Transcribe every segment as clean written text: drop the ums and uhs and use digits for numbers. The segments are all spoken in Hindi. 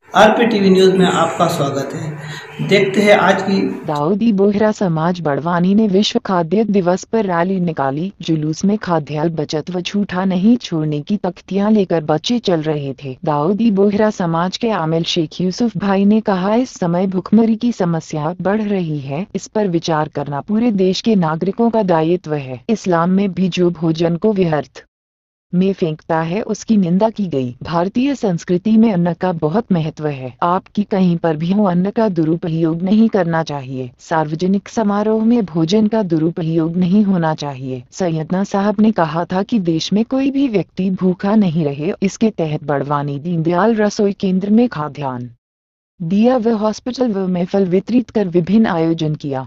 आरपीटीवी न्यूज में आपका स्वागत है। देखते हैं आज की। दाऊदी बोहरा समाज बड़वानी ने विश्व खाद्य दिवस पर रैली निकाली। जुलूस में खाद्यान्न बचत व झूठा नहीं छोड़ने की तख्तियां लेकर बच्चे चल रहे थे। दाऊदी बोहरा समाज के आमिल शेख यूसुफ भाई ने कहा, इस समय भुखमरी की समस्या बढ़ रही है, इस पर विचार करना पूरे देश के नागरिकों का दायित्व है। इस्लाम में भी जो भोजन को व्यर्थ में फेंकता है उसकी निंदा की गई। भारतीय संस्कृति में अन्न का बहुत महत्व है। आपकी कहीं पर भी हो, अन्न का दुरुपयोग नहीं करना चाहिए। सार्वजनिक समारोह में भोजन का दुरुपयोग नहीं होना चाहिए। सैयदना साहब ने कहा था कि देश में कोई भी व्यक्ति भूखा नहीं रहे। इसके तहत बड़वानी दीनदयाल रसोई केंद्र में खाद्यान्न दिया व हॉस्पिटल व महफल वितरित कर विभिन्न आयोजन किया।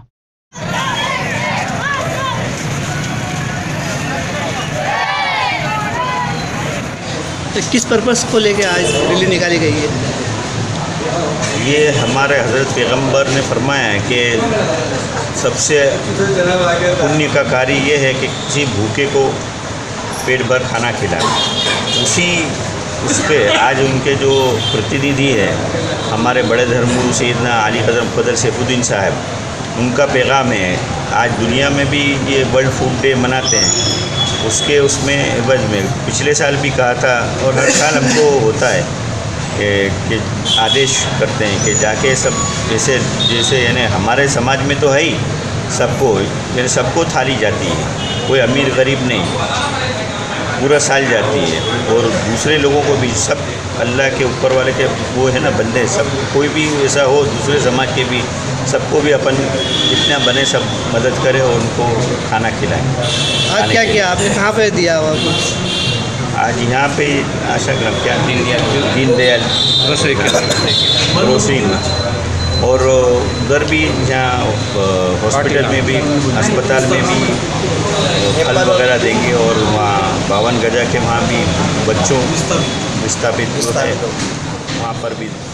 तो किस पर्पस को लेके आज रैली निकाली गई है? ये हमारे हज़रत पैगंबर ने फरमाया है कि सबसे पुण्य का कार्य ये है कि किसी भूखे को पेट भर खाना खिलाए। उस पे आज उनके जो प्रतिनिधि है हमारे बड़े धर्मगुरु सैयदना अली हज़रत क़दर सैफुद्दीन साहब, उनका पैगाम है। आज दुनिया में भी ये वर्ल्ड फूड डे मनाते हैं। उसमें एवज में पिछले साल भी कहा था और हर साल हमको होता है कि आदेश करते हैं कि जाके सब जैसे यानी हमारे समाज में तो है ही सबको थाली जाती है, कोई अमीर गरीब नहीं, पूरा साल जाती है। और दूसरे लोगों को भी सब अल्लाह के ऊपर वाले के वो है ना बंदे, सब कोई भी ऐसा हो दूसरे समाज के भी सबको भी अपन जितना बने सब मदद करें और उनको खाना खिलाएं। आज क्या किया आपने? कहाँ पे दिया हुआ कुछ? आज यहाँ पे आशा ग्राम क्या दीनदयाल रसोई और उधर भी जहाँ हॉस्पिटल में भी अस्पताल में भी फल वगैरह देंगे और वहाँ 52 गजा के वहाँ भी बच्चों विस्थापित होते हैं वहाँ पर भी